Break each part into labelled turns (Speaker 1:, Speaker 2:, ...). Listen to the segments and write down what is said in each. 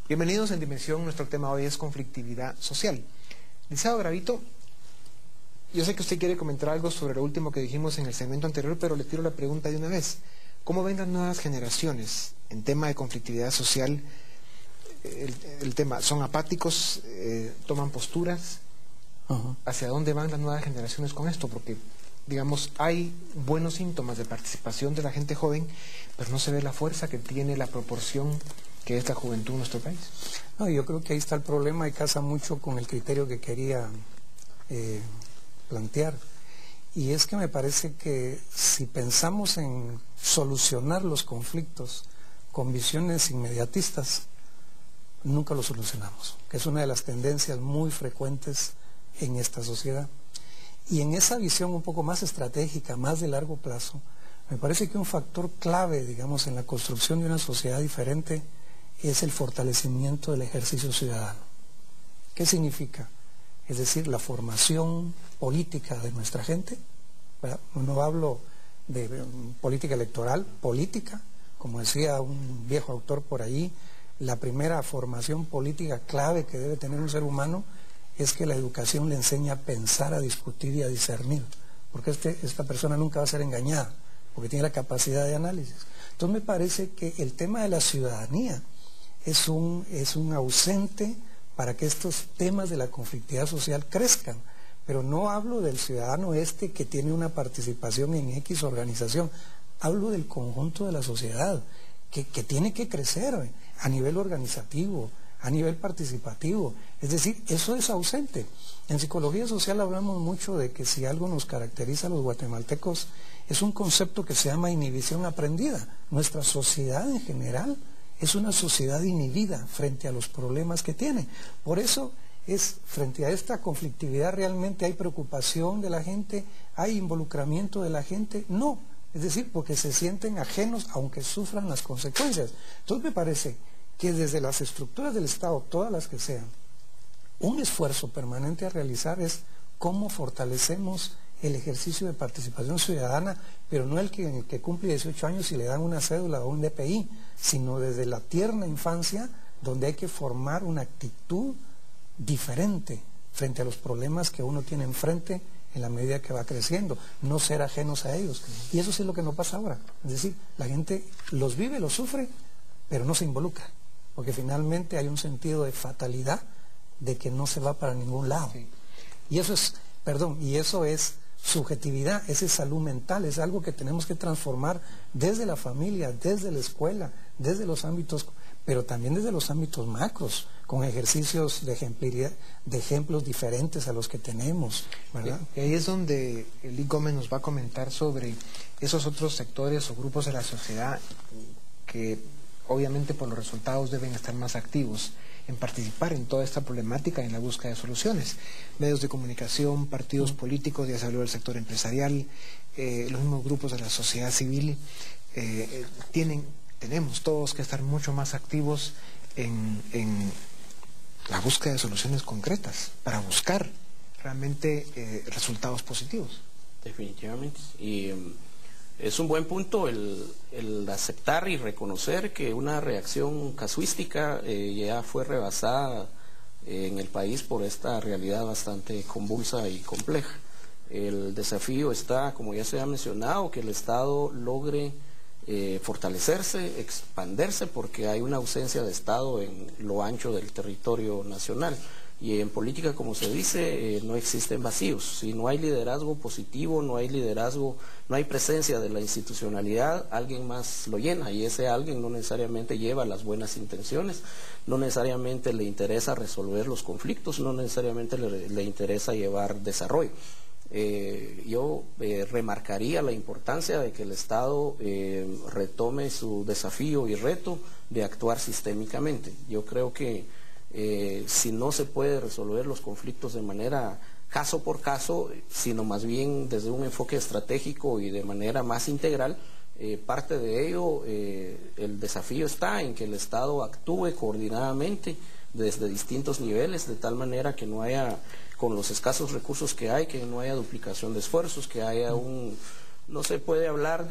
Speaker 1: Bienvenidos en Dimensión. Nuestro tema hoy es conflictividad social. Licenciado Gravito, yo sé que usted quiere comentar algo sobre lo último que dijimos en el segmento anterior, pero le tiro la pregunta de una vez. ¿Cómo ven las nuevas generaciones en tema de conflictividad social? El tema, ¿son apáticos? ¿Toman posturas? ¿Hacia dónde van las nuevas generaciones con esto? Porque, digamos, hay buenos síntomas de participación de la gente joven, pero no se ve la fuerza que tiene la proporción que es la juventud en nuestro país.
Speaker 2: No, yo creo que ahí está el problema y casa mucho con el criterio que quería plantear. Y es que me parece que si pensamos en solucionar los conflictos con visiones inmediatistas, nunca los solucionamos, que es una de las tendencias muy frecuentes en esta sociedad. Y en esa visión un poco más estratégica, más de largo plazo, me parece que un factor clave, digamos, en la construcción de una sociedad diferente es el fortalecimiento del ejercicio ciudadano. ¿Qué significa? Es decir, la formación política de nuestra gente, ¿verdad? No hablo de política electoral, política, como decía un viejo autor por ahí, la primera formación política clave que debe tener un ser humano es que la educación le enseña a pensar, a discutir y a discernir, porque esta persona nunca va a ser engañada, porque tiene la capacidad de análisis. Entonces me parece que el tema de la ciudadanía es un ausente para que estos temas de la conflictividad social crezcan, pero no hablo del ciudadano que tiene una participación en X organización, hablo del conjunto de la sociedad, que tiene que crecer a nivel organizativo, a nivel participativo. Es decir, eso es ausente. En psicología social hablamos mucho de que si algo nos caracteriza a los guatemaltecos es un concepto que se llama inhibición aprendida. Nuestra sociedad en general es una sociedad inhibida frente a los problemas que tiene. Por eso frente a esta conflictividad realmente hay preocupación de la gente, hay involucramiento de la gente. No, es decir, porque se sienten ajenos aunque sufran las consecuencias. Entonces me parece que desde las estructuras del Estado, todas las que sean, un esfuerzo permanente a realizar es cómo fortalecemos el ejercicio de participación ciudadana, pero no el que cumple 18 años y le dan una cédula o un DPI, sino desde la tierna infancia, donde hay que formar una actitud diferente frente a los problemas que uno tiene enfrente en la medida que va creciendo, no ser ajenos a ellos. Y eso sí es lo que no pasa ahora. Es decir, la gente los vive, los sufre, pero no se involucra, porque finalmente hay un sentido de fatalidad de que no se va para ningún lado. Sí. Y eso es subjetividad, esa es salud mental, es algo que tenemos que transformar desde la familia, desde la escuela, desde los ámbitos, pero también desde los ámbitos macros, con ejercicios de ejemplaridad, de ejemplos diferentes a los que tenemos, ¿verdad?
Speaker 1: Y ahí es donde Lee Gómez nos va a comentar sobre esos otros sectores o grupos de la sociedad que obviamente por los resultados deben estar más activos en participar en toda esta problemática y en la búsqueda de soluciones. Medios de comunicación, partidos políticos, ya se habló del sector empresarial, los mismos grupos de la sociedad civil, tenemos todos que estar mucho más activos en la búsqueda de soluciones concretas para buscar realmente resultados positivos.
Speaker 3: Definitivamente. Y es un buen punto el aceptar y reconocer que una reacción casuística ya fue rebasada en el país por esta realidad bastante convulsa y compleja. El desafío está, como ya se ha mencionado, que el Estado logre fortalecerse, expandirse, porque hay una ausencia de Estado en lo ancho del territorio nacional. Y en política, como se dice, no existen vacíos. Si no hay liderazgo positivo, no hay liderazgo, no hay presencia de la institucionalidad, alguien más lo llena, y ese alguien no necesariamente lleva las buenas intenciones, no necesariamente le interesa resolver los conflictos, no necesariamente le interesa llevar desarrollo. Yo remarcaría la importancia de que el Estado retome su desafío y reto de actuar sistémicamente. Yo creo que si no se puede resolver los conflictos de manera caso por caso, sino más bien desde un enfoque estratégico y de manera más integral, parte de ello, el desafío está en que el Estado actúe coordinadamente desde distintos niveles, de tal manera que no haya, con los escasos recursos que hay, que no haya duplicación de esfuerzos, que haya no se puede hablar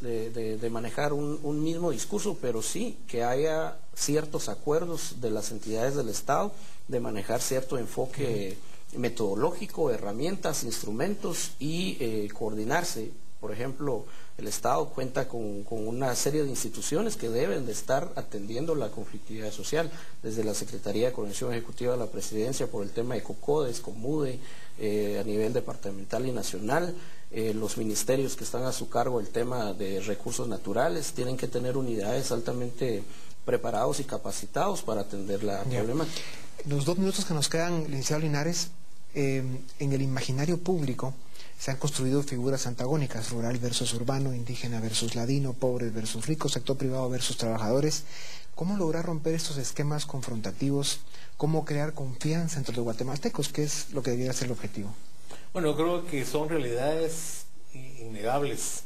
Speaker 3: de manejar un mismo discurso, pero sí que haya ciertos acuerdos de las entidades del Estado de manejar cierto enfoque metodológico, herramientas, instrumentos y coordinarse. Por ejemplo, el Estado cuenta con una serie de instituciones que deben de estar atendiendo la conflictividad social, desde la Secretaría de Coordinación Ejecutiva de la Presidencia por el tema de COCODES, COMUDE, a nivel departamental y nacional. Los ministerios que están a su cargo el tema de recursos naturales tienen que tener unidades altamente preparados y capacitados para atender la problemática.
Speaker 1: Los 2 minutos que nos quedan, licenciado Linares, en el imaginario público se han construido figuras antagónicas, rural versus urbano, indígena versus ladino, pobres versus ricos, sector privado versus trabajadores. ¿Cómo lograr romper estos esquemas confrontativos? ¿Cómo crear confianza entre los guatemaltecos? ¿Qué es lo que debería ser el objetivo?
Speaker 4: Bueno, creo que son realidades innegables,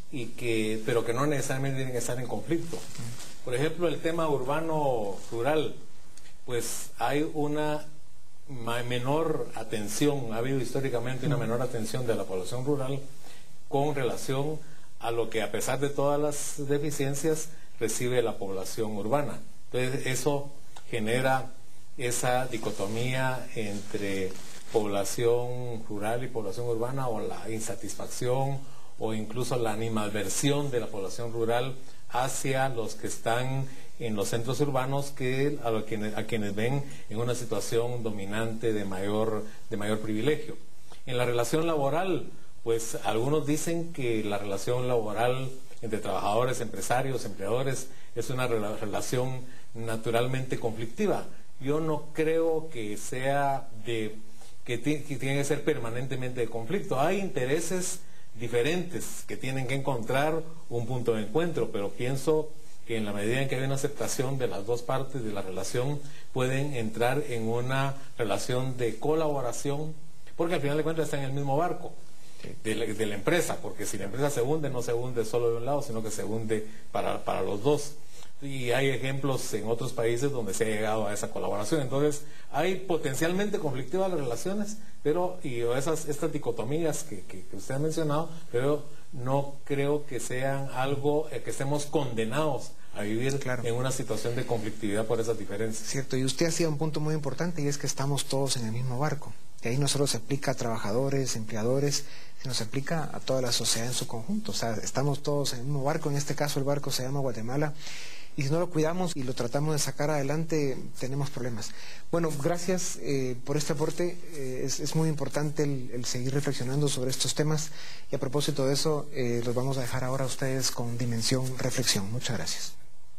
Speaker 4: pero que no necesariamente tienen que estar en conflicto. Por ejemplo, el tema urbano-rural, pues hay una menor atención, ha habido históricamente una menor atención de la población rural con relación a lo que, a pesar de todas las deficiencias, recibe la población urbana. Entonces eso genera esa dicotomía entre población rural y población urbana, o la insatisfacción o incluso la animadversión de la población rural hacia los que están en los centros urbanos, a quienes ven en una situación dominante de mayor privilegio. En la relación laboral, pues algunos dicen que la relación laboral entre trabajadores, empresarios, empleadores es una relación naturalmente conflictiva. Yo no creo que sea que tiene que ser permanentemente de conflicto. Hay intereses diferentes que tienen que encontrar un punto de encuentro, pero pienso que en la medida en que hay una aceptación de las dos partes de la relación, pueden entrar en una relación de colaboración, porque al final de cuentas están en el mismo barco de la empresa, porque si la empresa se hunde, no se hunde solo de un lado, sino que se hunde para los dos. Y hay ejemplos en otros países donde se ha llegado a esa colaboración. Entonces, hay potencialmente conflictivas las relaciones, pero estas dicotomías que usted ha mencionado, pero no creo que sean algo que estemos condenados a vivir en una situación de conflictividad por esas diferencias.
Speaker 1: Cierto, y usted hacía un punto muy importante, y es que estamos todos en el mismo barco. Y ahí no solo se aplica a trabajadores, empleadores, sino se aplica a toda la sociedad en su conjunto. O sea, estamos todos en el mismo barco. En este caso el barco se llama Guatemala. Y si no lo cuidamos y lo tratamos de sacar adelante, tenemos problemas. Bueno, gracias por este aporte. Es muy importante el seguir reflexionando sobre estos temas. Y a propósito de eso, los vamos a dejar ahora a ustedes con Dimensión Reflexión. Muchas gracias.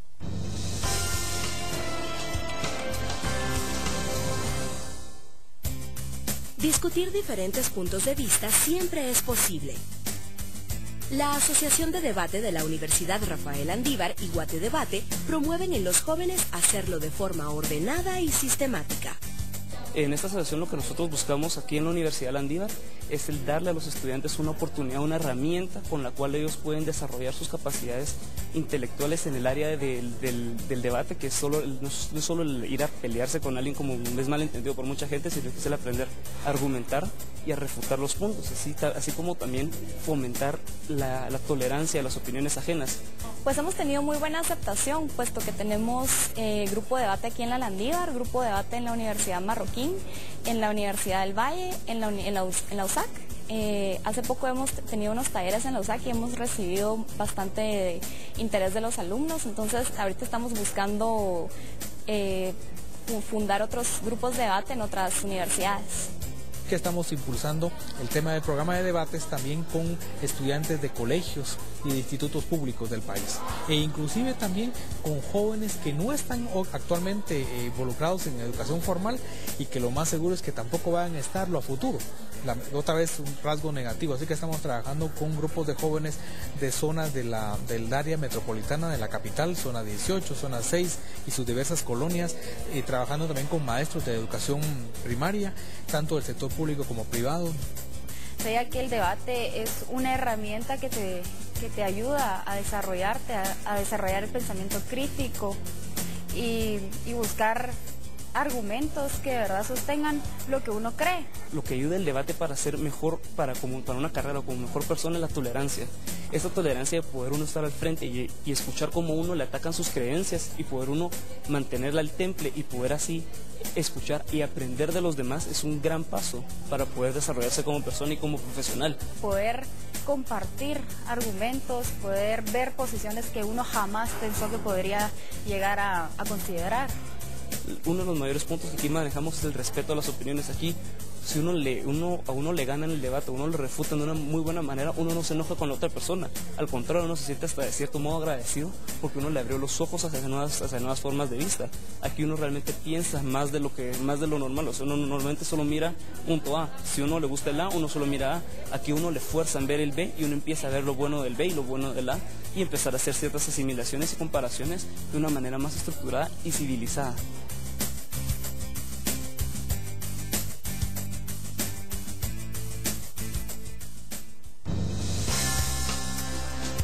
Speaker 5: Discutir diferentes puntos de vista siempre es posible. La Asociación de Debate de la Universidad Rafael Andívar y Guate Debate promueven en los jóvenes hacerlo de forma ordenada y sistemática.
Speaker 6: En esta asociación lo que nosotros buscamos aquí en la Universidad Landívar es el darle a los estudiantes una oportunidad, una herramienta con la cual ellos pueden desarrollar sus capacidades intelectuales en el área del debate, que es no es solo el ir a pelearse con alguien como es malentendido por mucha gente, sino que es el aprender a argumentar y a refutar los puntos, así como también fomentar la tolerancia a las opiniones ajenas.
Speaker 7: Pues hemos tenido muy buena aceptación, puesto que tenemos grupo de debate aquí en la Landívar, grupo de debate en la Universidad Marroquín, en la Universidad del Valle, en la USAC. Hace poco hemos tenido unos talleres en la USAC y hemos recibido bastante interés de los alumnos, entonces ahorita estamos buscando fundar otros grupos de debate en otras universidades.
Speaker 8: Que estamos impulsando el tema del programa de debates también con estudiantes de colegios y de institutos públicos del país, e inclusive también con jóvenes que no están actualmente involucrados en educación formal y que lo más seguro es que tampoco van a estarlo a futuro. Otra vez un rasgo negativo, así que estamos trabajando con grupos de jóvenes de zonas del área metropolitana de la capital, zona 18, zona 6 y sus diversas colonias, y trabajando también con maestros de educación primaria, tanto del sector público como privado.
Speaker 7: Sé que el debate es una herramienta que te ayuda a desarrollarte, a desarrollar el pensamiento crítico y buscar argumentos que de verdad sostengan lo que uno cree.
Speaker 6: Lo que ayuda el debate para ser mejor, para una carrera o como mejor persona, es la tolerancia. Esa tolerancia de poder uno estar al frente y escuchar cómo uno le atacan sus creencias y poder uno mantenerla al temple y poder así escuchar y aprender de los demás es un gran paso para poder desarrollarse como persona y como profesional.
Speaker 7: Poder compartir argumentos, poder ver posiciones que uno jamás pensó que podría llegar a considerar.
Speaker 6: Uno de los mayores puntos que aquí manejamos es el respeto a las opiniones. Aquí, si a uno le gana en el debate, uno le refuta de una muy buena manera, uno no se enoja con la otra persona. Al contrario, uno se siente hasta de cierto modo agradecido porque uno le abrió los ojos hacia nuevas formas de vista. Aquí uno realmente piensa más de lo normal. O sea, uno normalmente solo mira punto A. Si a uno le gusta el A, uno solo mira A. Aquí uno le fuerzan ver el B y uno empieza a ver lo bueno del B y lo bueno del A y empezar a hacer ciertas asimilaciones y comparaciones de una manera más estructurada y civilizada.